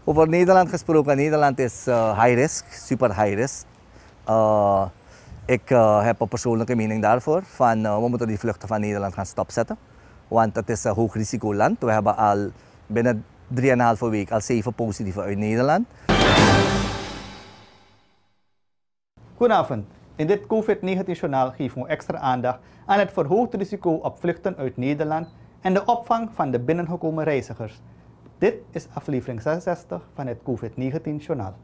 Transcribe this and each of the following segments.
Over Nederland gesproken, Nederland is high risk, super high risk. Ik heb een persoonlijke mening daarvoor. We moeten die vluchten van Nederland gaan stopzetten. Want het is een hoog risicoland. We hebben al binnen 3,5 weken al 7 positieven uit Nederland. Goedenavond. In dit COVID-19-journaal geven we extra aandacht aan het verhoogd risico op vluchten uit Nederland en de opvang van de binnengekomen reizigers. Dit is aflevering 66 van het COVID-19-journaal.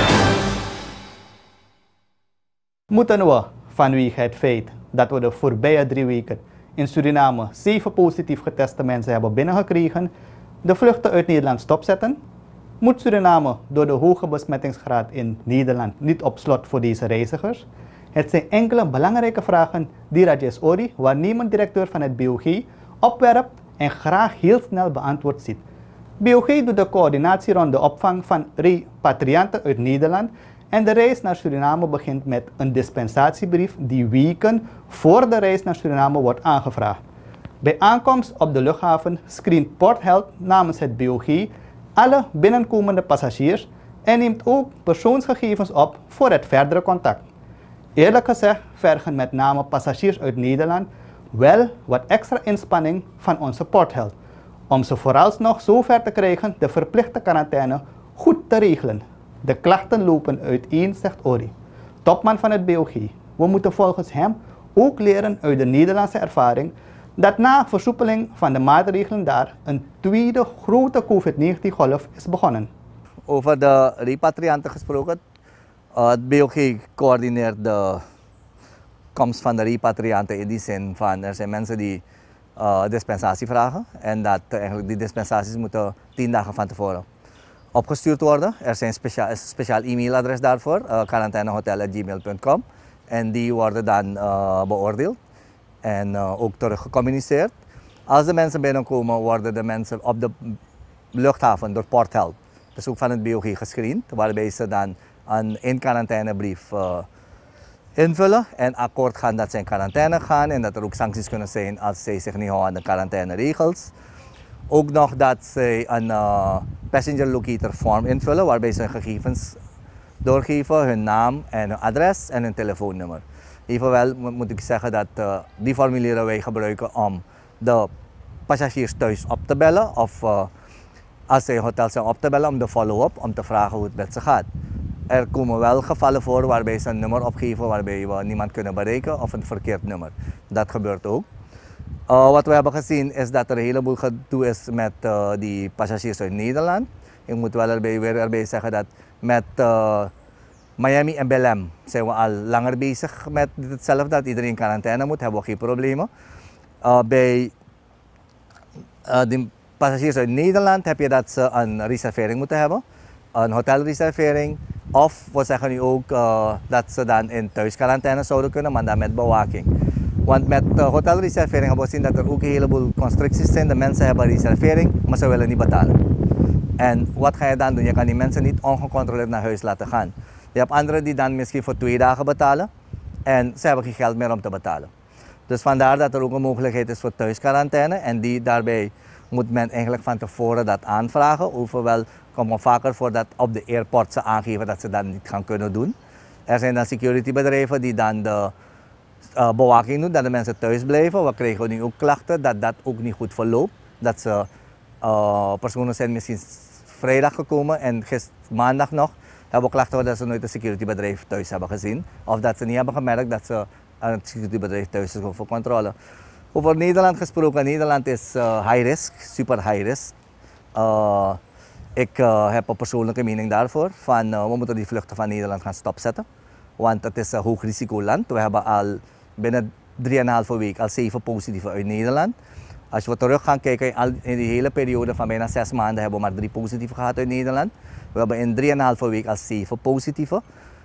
Moeten we, vanwege het feit dat we de voorbije 3 weken in Suriname 7 positief geteste mensen hebben binnengekregen, de vluchten uit Nederland stopzetten? Moet Suriname door de hoge besmettingsgraad in Nederland niet op slot voor deze reizigers? Het zijn enkele belangrijke vragen die Rajesh Ori, waarnemend directeur van het BOG, opwerpt en graag heel snel beantwoord ziet. BOG doet de coördinatie rond de opvang van repatrianten uit Nederland en de reis naar Suriname begint met een dispensatiebrief die weken voor de reis naar Suriname wordt aangevraagd. Bij aankomst op de luchthaven screent Port Health namens het BOG alle binnenkomende passagiers en neemt ook persoonsgegevens op voor het verdere contact. Eerlijk gezegd vergen met name passagiers uit Nederland wel wat extra inspanning van onze Port Health om ze vooralsnog zover te krijgen de verplichte quarantaine goed te regelen. De klachten lopen uiteen, zegt Ori, topman van het BOG. We moeten volgens hem ook leren uit de Nederlandse ervaring dat na versoepeling van de maatregelen daar een tweede grote COVID-19-golf is begonnen. Over de repatrianten gesproken, het BOG coördineert de komst van de repatrianten in die zin van er zijn mensen die dispensatie vragen en dat eigenlijk die dispensaties moeten 10 dagen van tevoren opgestuurd worden. Er is een speciaal e-mailadres daarvoor, quarantainehotel@gmail.com, en die worden dan beoordeeld en ook teruggecommuniceerd. Als de mensen binnenkomen, worden de mensen op de luchthaven door Port Health, dus ook van het BOG, gescreend, waarbij ze dan een in-quarantainebrief invullen en akkoord gaan dat ze in quarantaine gaan en dat er ook sancties kunnen zijn als zij zich niet houden aan de quarantaineregels. Ook nog dat ze een passenger locator form invullen waarbij ze hun gegevens doorgeven, hun naam en hun adres en hun telefoonnummer. Evenwel moet ik zeggen dat die formulieren wij gebruiken om de passagiers thuis op te bellen of als ze in hotel zijn op te bellen om de follow-up, om te vragen hoe het met ze gaat. Er komen wel gevallen voor waarbij ze een nummer opgeven waarbij we niemand kunnen bereiken of een verkeerd nummer. Dat gebeurt ook. Wat we hebben gezien is dat er een heleboel gedoe is met die passagiers uit Nederland. Ik moet wel erbij zeggen dat met Miami en Belém zijn we al langer bezig met hetzelfde, dat iedereen in quarantaine moet, hebben we geen problemen. Bij de passagiers uit Nederland heb je dat ze een reservering moeten hebben, een hotelreservering. Of we zeggen nu ook dat ze dan in thuisquarantaine zouden kunnen, maar dan met bewaking. Want met hotelreservering hebben we gezien dat er ook een heleboel constricties zijn. De mensen hebben een reservering, maar ze willen niet betalen. En wat ga je dan doen? Je kan die mensen niet ongecontroleerd naar huis laten gaan. Je hebt anderen die dan misschien voor 2 dagen betalen en ze hebben geen geld meer om te betalen. Dus vandaar dat er ook een mogelijkheid is voor thuisquarantaine en daarbij moet men eigenlijk van tevoren dat aanvragen. Overwel komt het vaker voor dat op de airport ze aangeven dat ze dat niet gaan kunnen doen. Er zijn dan securitybedrijven die dan de bewaking doen, dat de mensen thuis blijven. We krijgen nu ook klachten dat dat ook niet goed verloopt. Dat ze personen zijn misschien vrijdag gekomen en maandag nog hebben we klachten dat ze nooit een securitybedrijf thuis hebben gezien. Of dat ze niet hebben gemerkt dat ze een securitybedrijf thuis is voor controle. Over Nederland gesproken, Nederland is high risk, super high risk. Ik heb een persoonlijke mening daarvoor. We moeten die vluchten van Nederland gaan stopzetten. Want het is een hoog risicoland. We hebben al binnen 3,5 weken al 7 positieven uit Nederland. Als we terug gaan kijken, in die hele periode van bijna 6 maanden hebben we maar 3 positieven gehad uit Nederland. We hebben in 3,5 weken al 7 positieven.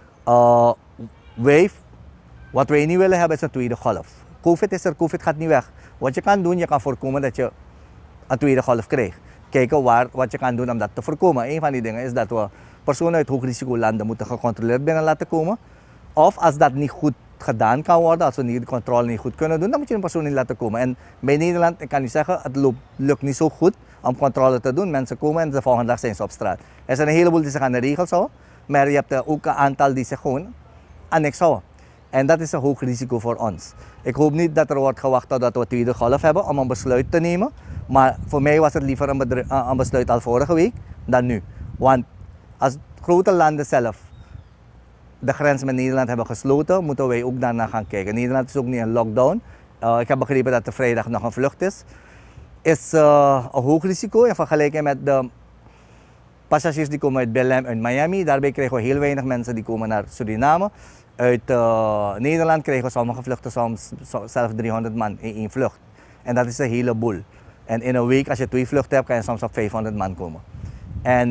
Wat wij niet willen hebben is een tweede golf. COVID is er, COVID gaat niet weg. Wat je kan doen, je kan voorkomen dat je een tweede golf krijgt. Kijken wat je kan doen om dat te voorkomen. Een van die dingen is dat we personen uit hoogrisicolanden moeten gecontroleerd binnen laten komen. Of als dat niet goed gedaan kan worden, als we de controle niet goed kunnen doen, dan moet je een persoon niet laten komen. En bij Nederland, ik kan u zeggen, het lukt niet zo goed om controle te doen. Mensen komen en de volgende dag zijn ze op straat. Er zijn een heleboel die zich aan de regels houden, maar je hebt ook een aantal die zich gewoon aan niks houden. En dat is een hoog risico voor ons. Ik hoop niet dat er wordt gewacht totdat we tweede golf hebben om een besluit te nemen. Maar voor mij was het liever een besluit al vorige week dan nu. Want als grote landen zelf de grens met Nederland hebben gesloten, moeten wij ook daarna gaan kijken. Nederland is ook niet in lockdown. Ik heb begrepen dat er vrijdag nog een vlucht is. Is een hoog risico in vergelijking met de passagiers die komen uit Belém en Miami. Daarbij krijgen we heel weinig mensen die komen naar Suriname. Uit Nederland krijgen we sommige vluchten soms zelfs 300 man in één vlucht. En dat is een heleboel. En in een week, als je 2 vluchten hebt, kan je soms op 500 man komen. En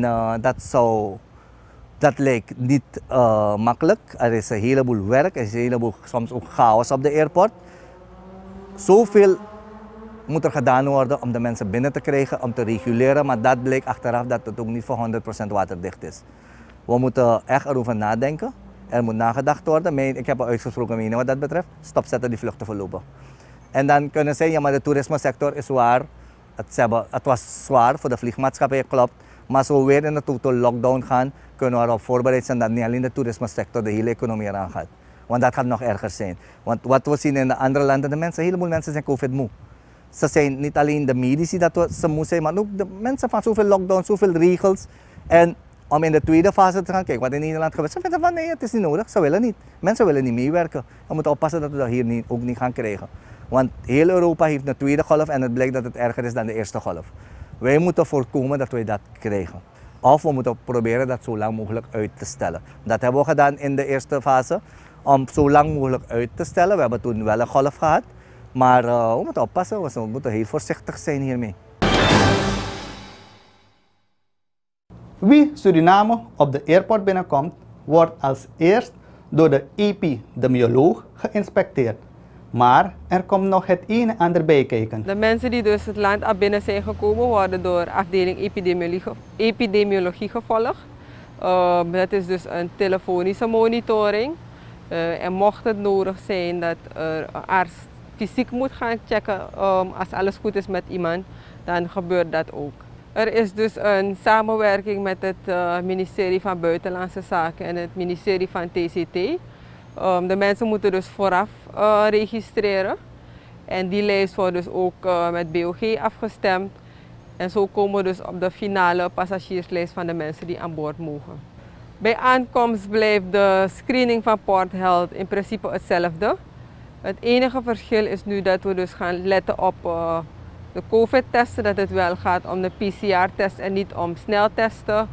dat lijkt niet makkelijk. Er is een heleboel werk, er is een heleboel soms ook chaos op de airport. Zoveel moet er gedaan worden om de mensen binnen te krijgen, om te reguleren. Maar dat blijkt achteraf dat het ook niet voor 100% waterdicht is. We moeten echt erover nadenken. Er moet nagedacht worden. Ik heb een uitgesproken mening wat dat betreft. Stopzetten die vluchten voorlopig. En dan kunnen ze, ja maar de toerismesector is zwaar. Het was zwaar voor de vliegmaatschappij, klopt. Maar als we weer in de total lockdown gaan, kunnen we erop voorbereid zijn dat niet alleen de toerismesector de hele economie eraan gaat. Want dat gaat nog erger zijn. Want wat we zien in de andere landen, een heleboel mensen zijn COVID-moe. Ze zijn niet alleen de medici dat ze moe zijn, maar ook de mensen van zoveel lockdown, zoveel regels. En om in de tweede fase te gaan kijken wat in Nederland gebeurt. Ze vinden van nee, het is niet nodig, ze willen niet. Mensen willen niet meewerken. We moeten oppassen dat we dat hier ook niet gaan krijgen. Want heel Europa heeft een tweede golf en het blijkt dat het erger is dan de eerste golf. Wij moeten voorkomen dat wij dat krijgen. Of we moeten proberen dat zo lang mogelijk uit te stellen. Dat hebben we gedaan in de eerste fase, om zo lang mogelijk uit te stellen. We hebben toen wel een golf gehad, maar we moeten oppassen, we moeten heel voorzichtig zijn hiermee. Wie Suriname op de airport binnenkomt, wordt als eerst door de epidemioloog geïnspecteerd. Maar er komt nog het een en ander bij kijken. De mensen die dus het land naar binnen zijn gekomen, worden door afdeling epidemiologie gevolgd. Dat is dus een telefonische monitoring. En mocht het nodig zijn dat een arts fysiek moet gaan checken als alles goed is met iemand, dan gebeurt dat ook. Er is dus een samenwerking met het ministerie van Buitenlandse Zaken en het ministerie van TCT. De mensen moeten dus vooraf registreren en die lijst wordt dus ook met BOG afgestemd. En zo komen we dus op de finale passagierslijst van de mensen die aan boord mogen. Bij aankomst blijft de screening van Port Health in principe hetzelfde. Het enige verschil is nu dat we dus gaan letten op de COVID-testen, dat het wel gaat om de PCR-test en niet om sneltesten.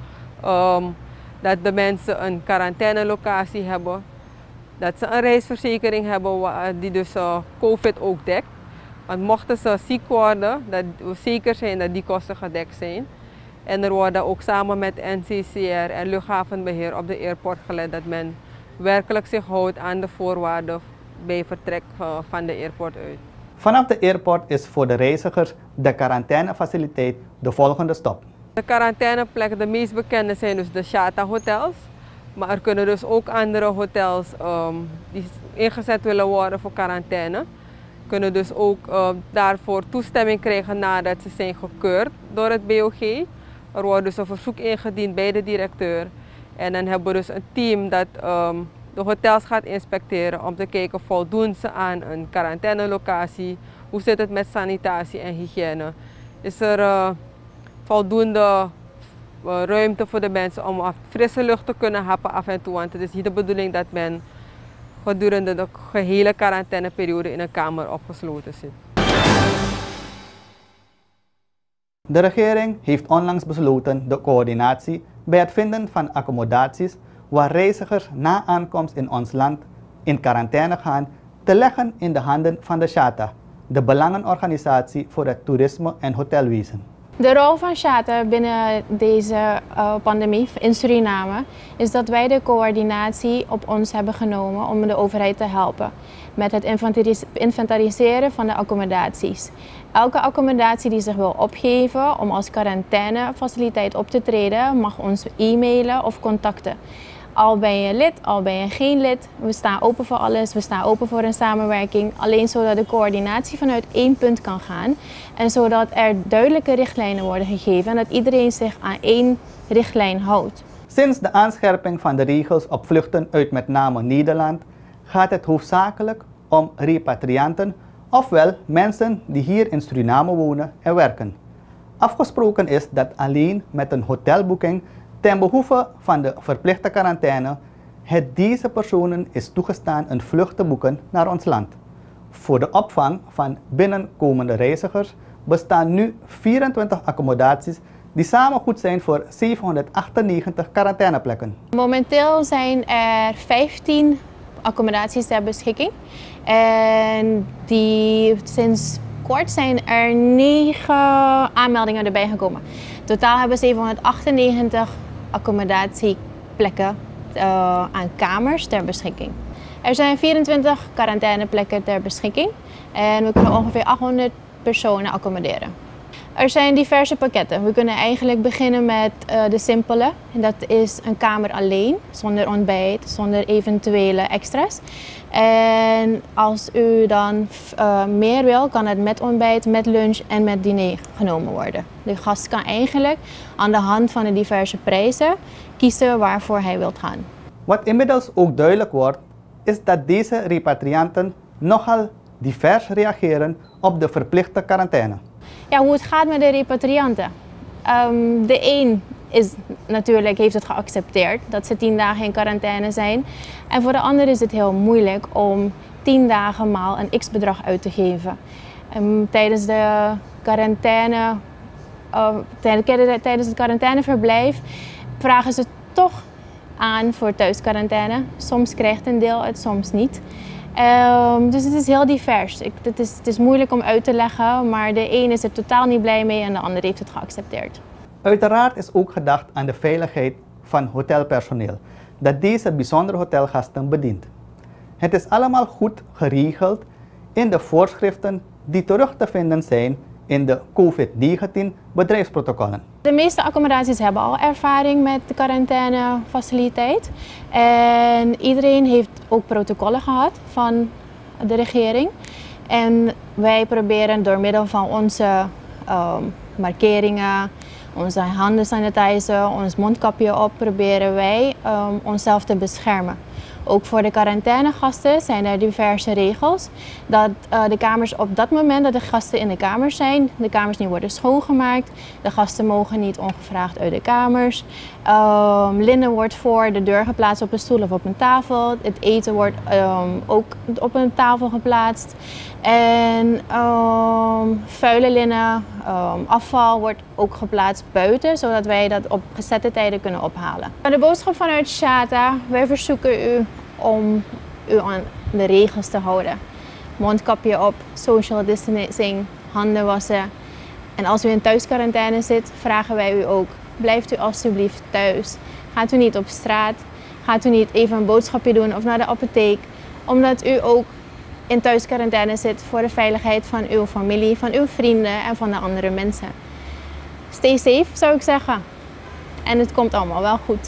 Dat de mensen een quarantainelocatie hebben. Dat ze een reisverzekering hebben die dus COVID ook dekt. Want mochten ze ziek worden, dat we zeker zijn dat die kosten gedekt zijn. En er worden ook samen met NCCR en luchthavenbeheer op de airport gelet dat men werkelijk zich houdt aan de voorwaarden bij vertrek van de airport uit. Vanaf de airport is voor de reizigers de quarantainefaciliteit de volgende stap. De quarantaineplekken, de meest bekende zijn dus de Shata hotels. Maar er kunnen dus ook andere hotels die ingezet willen worden voor quarantaine. Kunnen dus ook daarvoor toestemming krijgen nadat ze zijn gekeurd door het BOG. Er wordt dus een verzoek ingediend bij de directeur. En dan hebben we dus een team dat de hotels gaat inspecteren om te kijken voldoen ze aan een quarantainelocatie. Hoe zit het met sanitatie en hygiëne? Is er voldoende ruimte voor de mensen om frisse lucht te kunnen happen af en toe? Want het is niet de bedoeling dat men gedurende de gehele quarantaineperiode in een kamer opgesloten zit. De regering heeft onlangs besloten de coördinatie bij het vinden van accommodaties waar reizigers na aankomst in ons land in quarantaine gaan te leggen in de handen van de Shata, de belangenorganisatie voor het toerisme en hotelwezen. De rol van Shata binnen deze pandemie in Suriname is dat wij de coördinatie op ons hebben genomen om de overheid te helpen met het inventariseren van de accommodaties. Elke accommodatie die zich wil opgeven om als quarantainefaciliteit op te treden mag ons e-mailen of contacten. Al ben je lid, al ben je geen lid, we staan open voor alles, we staan open voor een samenwerking. Alleen zodat de coördinatie vanuit één punt kan gaan en zodat er duidelijke richtlijnen worden gegeven en dat iedereen zich aan één richtlijn houdt. Sinds de aanscherping van de regels op vluchten uit met name Nederland gaat het hoofdzakelijk om repatrianten, ofwel mensen die hier in Suriname wonen en werken. Afgesproken is dat alleen met een hotelboeking ten behoeve van de verplichte quarantaine het deze personen is toegestaan een vlucht te boeken naar ons land. Voor de opvang van binnenkomende reizigers bestaan nu 24 accommodaties die samen goed zijn voor 798 quarantaineplekken. Momenteel zijn er 15 accommodaties ter beschikking en sinds kort zijn er 9 aanmeldingen erbij gekomen. Totaal hebben 798 accommodatieplekken aan kamers ter beschikking. Er zijn 24 quarantaineplekken ter beschikking en we kunnen ongeveer 800 personen accommoderen. Er zijn diverse pakketten. We kunnen eigenlijk beginnen met de simpele. Dat is een kamer alleen, zonder ontbijt, zonder eventuele extra's. En als u dan meer wil, kan het met ontbijt, met lunch en met diner genomen worden. De gast kan eigenlijk aan de hand van de diverse prijzen kiezen waarvoor hij wilt gaan. Wat inmiddels ook duidelijk wordt, is dat deze repatrianten nogal divers reageren op de verplichte quarantaine. Ja, hoe het gaat met de repatrianten. De een heeft het geaccepteerd dat ze 10 dagen in quarantaine zijn. En voor de ander is het heel moeilijk om 10 dagen maal een x-bedrag uit te geven. Tijdens het quarantaineverblijf vragen ze toch aan voor thuisquarantaine. Soms krijgt een deel het, soms niet. Dus het is heel divers. Het is moeilijk om uit te leggen, maar de een is er totaal niet blij mee en de ander heeft het geaccepteerd. Uiteraard is ook gedacht aan de veiligheid van hotelpersoneel, dat deze bijzondere hotelgasten bedient. Het is allemaal goed geregeld in de voorschriften die terug te vinden zijn in de COVID-19 bedrijfsprotocollen. De meeste accommodaties hebben al ervaring met de quarantainefaciliteit. En iedereen heeft ook protocollen gehad van de regering. En wij proberen door middel van onze markeringen, onze handen sanitizen, ons mondkapje op, proberen wij onszelf te beschermen. Ook voor de quarantainegasten zijn er diverse regels. Dat de kamers op dat moment dat de gasten in de kamers zijn, de kamers niet worden schoongemaakt. De gasten mogen niet ongevraagd uit de kamers. Linnen wordt voor de deur geplaatst op een stoel of op een tafel. Het eten wordt ook op een tafel geplaatst. En vuile linnen, afval wordt ook geplaatst buiten, zodat wij dat op gezette tijden kunnen ophalen. De boodschap vanuit Shata: wij verzoeken u om u aan de regels te houden. Mondkapje op, social distancing, handen wassen. En als u in thuisquarantaine zit, vragen wij u ook: blijft u alstublieft thuis. Gaat u niet op straat, gaat u niet even een boodschapje doen of naar de apotheek, omdat u ook in thuisquarantaine zit voor de veiligheid van uw familie, van uw vrienden en van de andere mensen. Stay safe, zou ik zeggen. En het komt allemaal wel goed.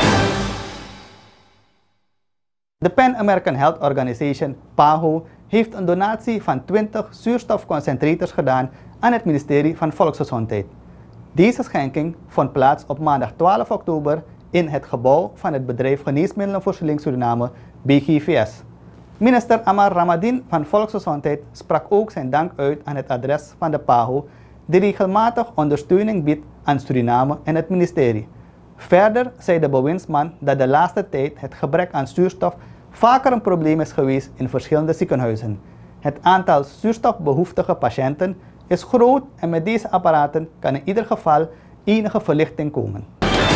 De Pan American Health Organization, PAHO, heeft een donatie van 20 zuurstofconcentrators gedaan aan het ministerie van Volksgezondheid. Deze schenking vond plaats op maandag 12 oktober in het gebouw van het bedrijf Geneesmiddelenvoorziening Suriname, BGVS. Minister Amar Ramadin van Volksgezondheid sprak ook zijn dank uit aan het adres van de PAHO, die regelmatig ondersteuning biedt aan Suriname en het ministerie. Verder zei de bewindsman dat de laatste tijd het gebrek aan zuurstof vaker een probleem is geweest in verschillende ziekenhuizen. Het aantal zuurstofbehoeftige patiënten is groot en met deze apparaten kan in ieder geval enige verlichting komen.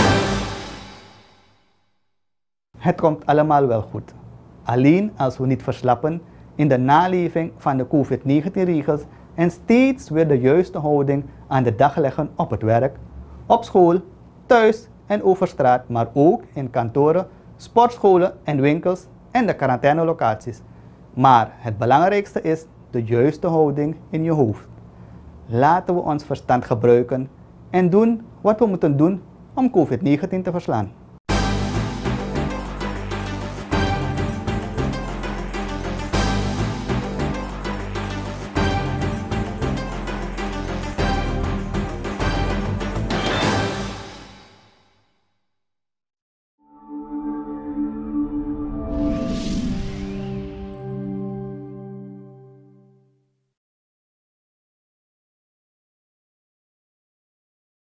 Het komt allemaal wel goed. Alleen als we niet verslappen in de naleving van de COVID-19-regels en steeds weer de juiste houding aan de dag leggen op het werk, op school, thuis en over straat, maar ook in kantoren, sportscholen en winkels en de quarantainelocaties. Maar het belangrijkste is de juiste houding in je hoofd. Laten we ons verstand gebruiken en doen wat we moeten doen om COVID-19 te verslaan.